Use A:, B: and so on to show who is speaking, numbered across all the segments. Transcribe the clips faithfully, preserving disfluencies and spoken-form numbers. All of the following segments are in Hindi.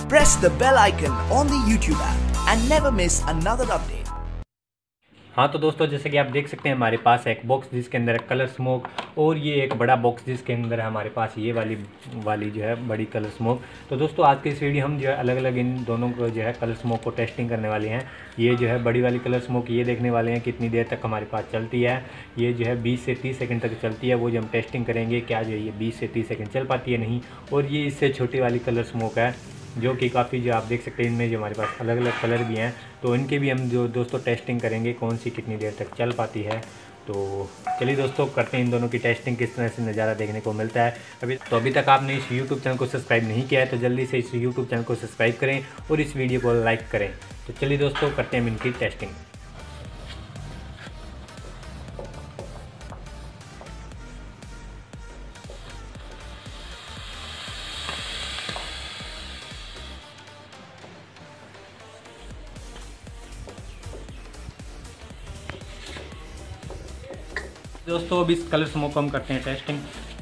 A: Press the bell icon on the YouTube app and never miss another update.
B: हाँ तो दोस्तों, जैसे कि आप देख सकते हैं हमारे पास एक बॉक्स जिसके अंदर है कलर स्मोक, और ये एक बड़ा बॉक्स जिसके अंदर है हमारे पास ये वाली वाली जो है बड़ी कलर स्मोक। तो दोस्तों आज के इस वीडियो हम जो है अलग अलग इन दोनों को जो है कलर स्मोक को टेस्टिंग करने वाले हैं। ये जो है बड़ी वाली कलर स्मोक ये देखने वाले हैं कितनी देर तक हमारे पास चलती है। ये जो है बीस से तीस सेकंड तक चलती है, वो जो हम टेस्टिंग करेंगे क्या जो ये बीस से तीस सेकंड चल पाती है नहीं। और ये इससे छोटी वाली कलर स्मोक है जो कि काफ़ी जो आप देख सकते हैं इनमें जो हमारे पास अलग अलग कलर भी हैं, तो इनके भी हम जो दोस्तों टेस्टिंग करेंगे कौन सी कितनी देर तक चल पाती है। तो चलिए दोस्तों करते हैं इन दोनों की टेस्टिंग, किस तरह से नज़ारा देखने को मिलता है। अभी तो अभी तक आपने इस यूट्यूब चैनल को सब्सक्राइब नहीं किया है तो जल्दी से इस यूट्यूब चैनल को सब्सक्राइब करें और इस वीडियो को लाइक करें। तो चलिए दोस्तों करते हैं इनकी टेस्टिंग। दोस्तों अब इस कलर स्मोक को हम करते हैं टेस्टिंग।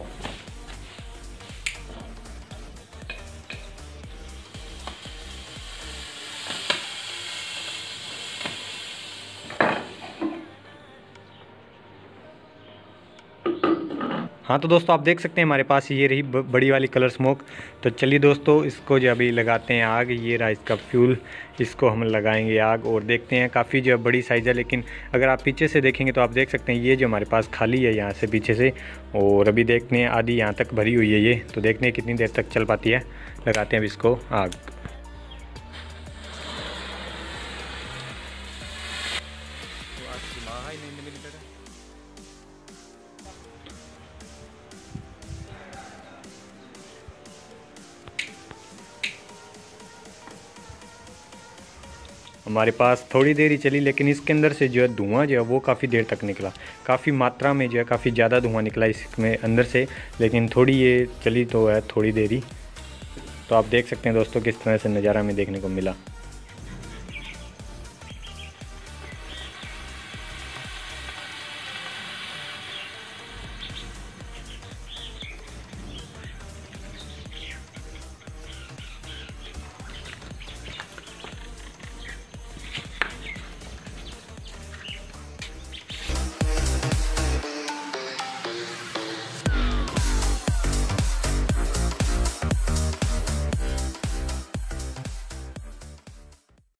B: हाँ तो दोस्तों आप देख सकते हैं हमारे पास ये रही बड़ी वाली कलर स्मोक। तो चलिए दोस्तों इसको जो अभी लगाते हैं आग, ये रहा इसका फ्यूल, इसको हम लगाएंगे आग और देखते हैं। काफ़ी जो बड़ी साइज़ है, लेकिन अगर आप पीछे से देखेंगे तो आप देख सकते हैं ये जो हमारे पास खाली है यहाँ से पीछे से, और अभी देखते हैं आधी यहाँ तक भरी हुई है ये। तो देखते हैं कितनी देर तक चल पाती है। लगाते हैं अब इसको आग। हमारे पास थोड़ी देर ही चली, लेकिन इसके अंदर से जो है धुआं जो है वो काफ़ी देर तक निकला। काफ़ी मात्रा में जो है काफ़ी ज़्यादा धुआं निकला इसमें अंदर से, लेकिन थोड़ी ये चली तो है थोड़ी देर ही। तो आप देख सकते हैं दोस्तों किस तरह से नज़ारा में देखने को मिला।